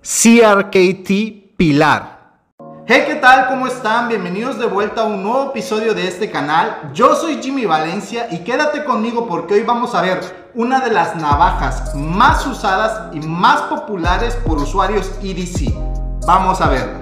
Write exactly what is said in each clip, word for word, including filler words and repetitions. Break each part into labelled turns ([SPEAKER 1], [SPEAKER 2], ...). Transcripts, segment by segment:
[SPEAKER 1] C R K T Pilar. Hey, ¿qué tal? ¿Cómo están? Bienvenidos de vuelta a un nuevo episodio de este canal. Yo soy Jimmy Valencia y quédate conmigo porque hoy vamos a ver una de las navajas más usadas y más populares por usuarios E D C. Vamos a verla.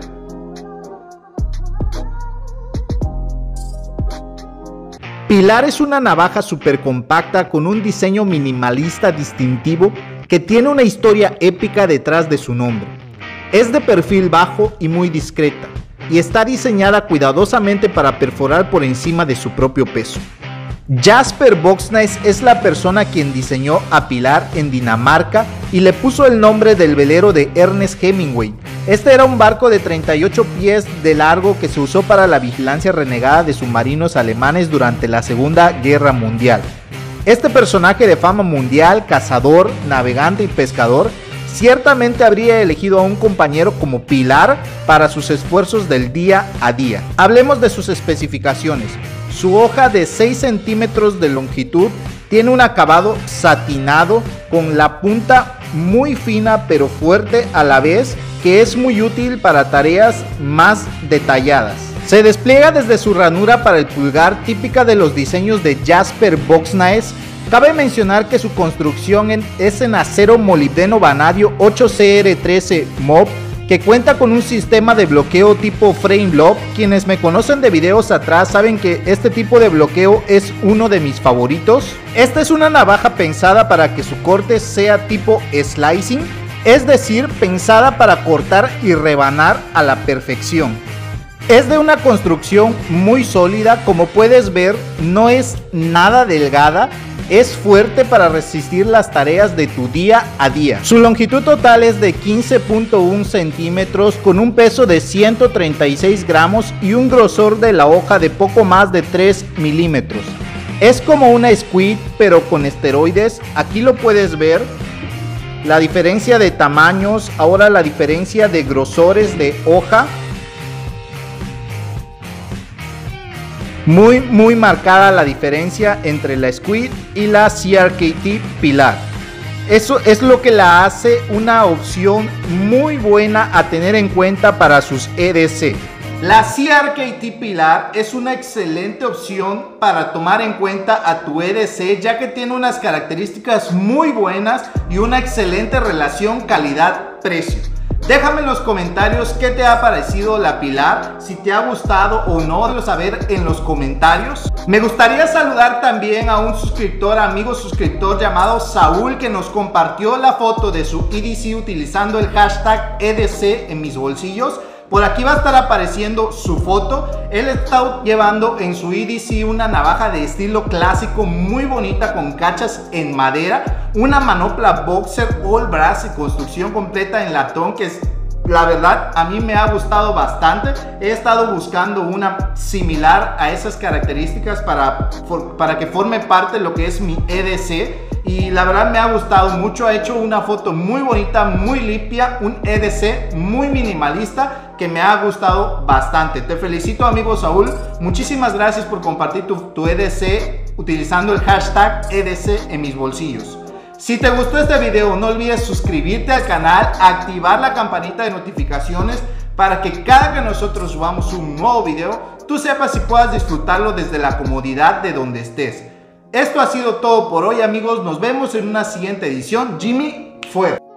[SPEAKER 1] Pilar es una navaja súper compacta con un diseño minimalista distintivo que tiene una historia épica detrás de su nombre. Es de perfil bajo y muy discreta, y está diseñada cuidadosamente para perforar por encima de su propio peso. Jasper Boxknife es la persona quien diseñó a Pilar en Dinamarca y le puso el nombre del velero de Ernest Hemingway. Este era un barco de treinta y ocho pies de largo que se usó para la vigilancia renegada de submarinos alemanes durante la Segunda Guerra Mundial. Este personaje de fama mundial, cazador, navegante y pescador, ciertamente habría elegido a un compañero como Pilar para sus esfuerzos del día a día. Hablemos de sus especificaciones. Su hoja de seis centímetros de longitud tiene un acabado satinado con la punta muy fina pero fuerte a la vez, que es muy útil para tareas más detalladas. Se despliega desde su ranura para el pulgar, típica de los diseños de Jasper Boxknife. Cabe mencionar que su construcción en, es en acero molibdeno vanadio ocho C R trece M O B, que cuenta con un sistema de bloqueo tipo frame lock. Quienes me conocen de videos atrás saben que este tipo de bloqueo es uno de mis favoritos. Esta es una navaja pensada para que su corte sea tipo slicing, es decir, pensada para cortar y rebanar a la perfección. Es de una construcción muy sólida, como puedes ver, no es nada delgada. Es fuerte para resistir las tareas de tu día a día. Su longitud total es de quince punto uno centímetros con un peso de ciento treinta y seis gramos y un grosor de la hoja de poco más de tres milímetros. Es como una squid pero con esteroides. Aquí lo puedes ver. La diferencia de tamaños, ahora la diferencia de grosores de hoja. Muy muy marcada la diferencia entre la Squid y la C R K T Pilar. Eso es lo que la hace una opción muy buena a tener en cuenta para sus E D C. La C R K T Pilar es una excelente opción para tomar en cuenta a tu E D C, ya que tiene unas características muy buenas y una excelente relación calidad-precio. Déjame en los comentarios qué te ha parecido la Pilar, si te ha gustado o no, déjalo saber en los comentarios. Me gustaría saludar también a un suscriptor, amigo suscriptor llamado Saúl, que nos compartió la foto de su E D C utilizando el hashtag E D C en mis bolsillos. Por aquí va a estar apareciendo su foto. Él está llevando en su E D C una navaja de estilo clásico muy bonita con cachas en madera, una manopla boxer all brass y construcción completa en latón, que es, la verdad, a mí me ha gustado bastante. He estado buscando una similar a esas características para, para que forme parte de lo que es mi E D C. Y la verdad me ha gustado mucho. Ha hecho una foto muy bonita, muy limpia, un E D C muy minimalista que me ha gustado bastante. Te felicito, amigo Saúl. Muchísimas gracias por compartir tu, tu E D C utilizando el hashtag E D C en mis bolsillos. Si te gustó este video, no olvides suscribirte al canal, activar la campanita de notificaciones para que cada que nosotros subamos un nuevo video, tú sepas y puedas disfrutarlo desde la comodidad de donde estés. Esto ha sido todo por hoy, amigos. Nos vemos en una siguiente edición. Jimmy, fuera.